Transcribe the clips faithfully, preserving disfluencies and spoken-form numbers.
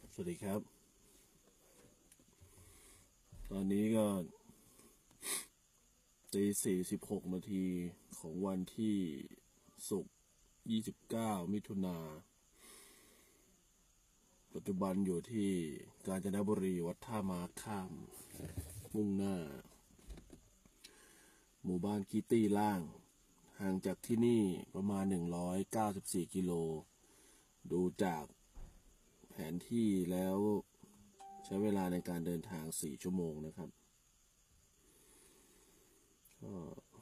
สวัสดีครับ ตอนนี้ก็ตีสี่สิบหกนาทีของวันที่ศุกร์ยี่สิบเก้ามิถุนา ปัจจุบันอยู่ที่กาญจนบุรีวัดท่าม้าข้าม มุ่งหน้า หมู่บ้านกีตี้ล่าง ห่างจากที่นี่ประมาณหนึ่งร้อยเก้าสิบสี่กิโล ดูจากแผนที่แล้วใช้เวลาในการเดินทางสี่ชั่วโมงนะครับก็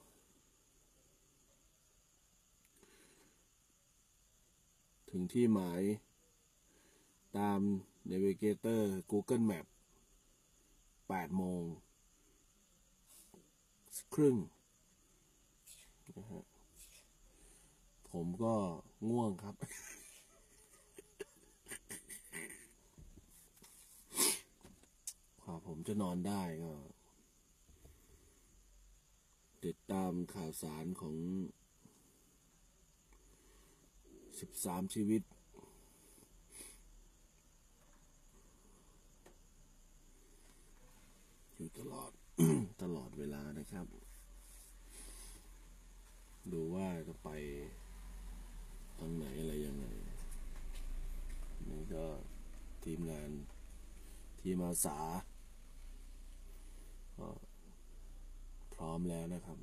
ถึงที่หมายตาม Navigator Google Map แปดโมงครึ่งนะฮะผมก็ง่วงครับ กว่าผมจะนอนได้ก็ติดตามข่าวสารของสิบสามชีวิตอยู่ตลอด ตลอดเวลานะครับ ดูว่าจะไปทางไหนอะไรยังไงนี่ก็ทีมงานทีมอาสาก็พร้อมแล้วนะครับ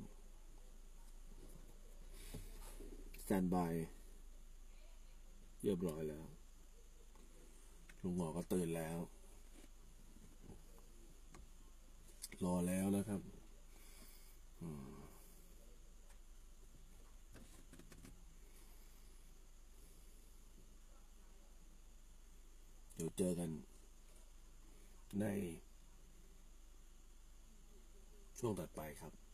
สแตนบายเรียบร้อยแล้วลุงหมอก็ตื่นแล้วรอแล้วนะครับเดี๋ยวเจอกันในช่วงถัดไปครับ